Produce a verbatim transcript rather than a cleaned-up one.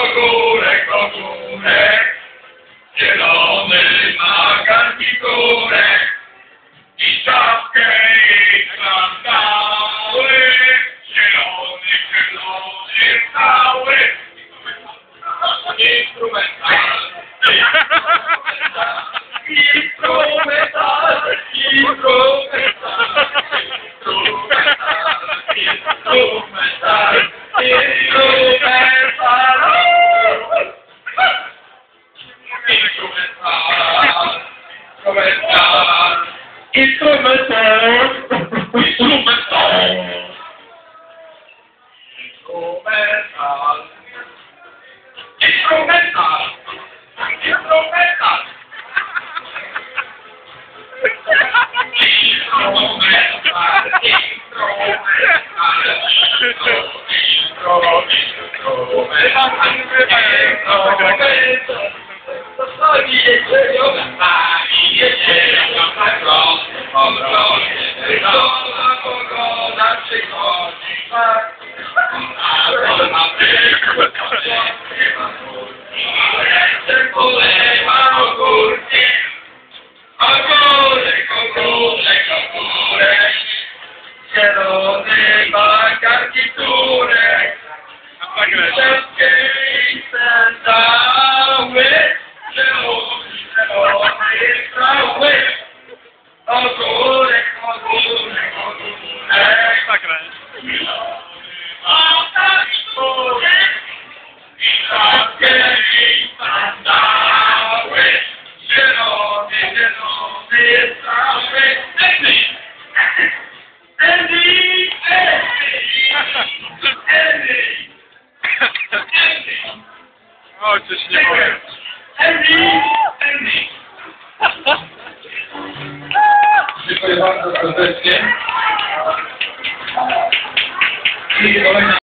ogórek, ogórek, zielony ma garniturek i czapkę i sandały, zielony, zielony cały, instrumental, instrumental, instrumental, instrumental, instrumental, instrumental, instrumental, instrumental, zielony ma garniturek, wszystkie i sandały, zielony, zielony cały, ogórek, ogórek, ogórek, ma garniturek, i wszystkie i sandały, zielony, zielony cały. Andy! Andy! Andy! O, coś nie powiem. Andy! Andy! Dziękuję bardzo serdecznie. I kolejna